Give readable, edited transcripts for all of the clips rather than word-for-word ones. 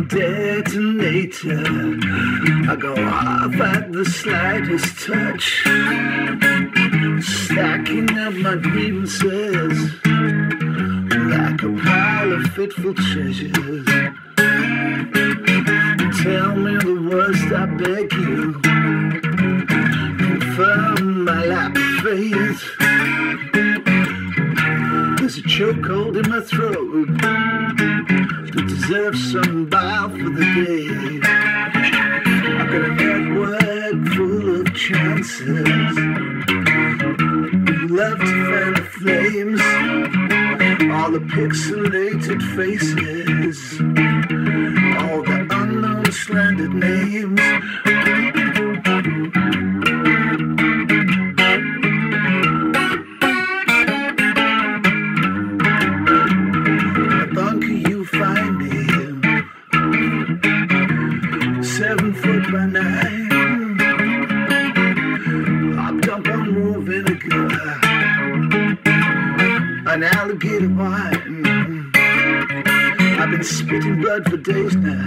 detonator. I go off at the slightest touch, stacking up my grievances like a pile of fitful treasures. Tell me the worst, I beg you. Confirm my lack of faith. There's a chokehold in my throat that deserves some bile for the day. I've got a network full of chances, love to fan the flames, all the pixelated faces, all the unknown slandered names. The bunker you find me, 7 foot by 9, hopped up on raw vinegar, an alligator wine. I've been spitting blood for days now.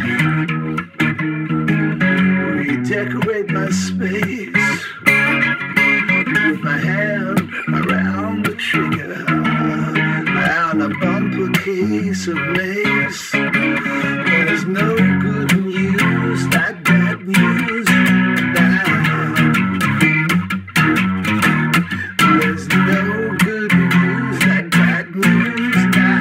Redecorate my space with my hand around the trigger, and a bumper case of mace. There's no good news like bad news now. There's no good news like bad news now.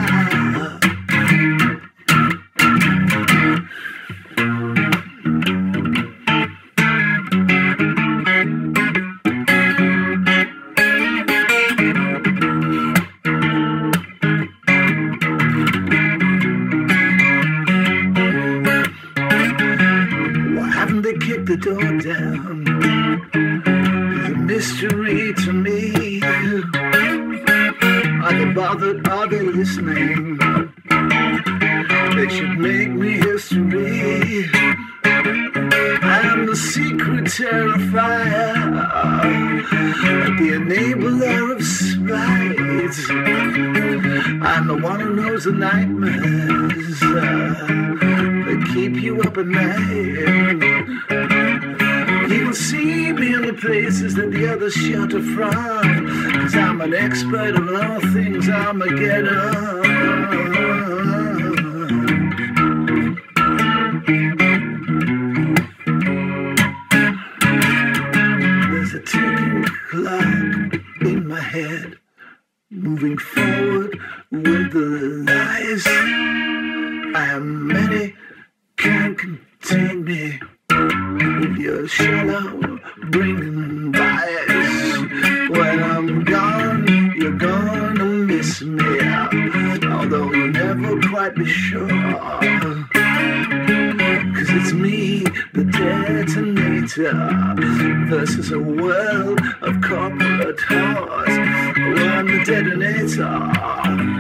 They kick the door down is a mystery to me. Are they bothered? Are they listening? They should make me history. I'm the secret terrifier, the enabler of spite. I'm the one who knows the nightmares that keep you up at night. You can see me in the places that the others shelter from, 'cause I'm an expert of all things Armageddon. There's a ticking clock in my head, moving forward with the lies. I am many, can't contain me with your shallow bringing bias. When I'm gone, you're gonna miss me, although you'll never quite be sure, 'cause it's me, the detonator, versus a world of corporate whores. I'm the detonator.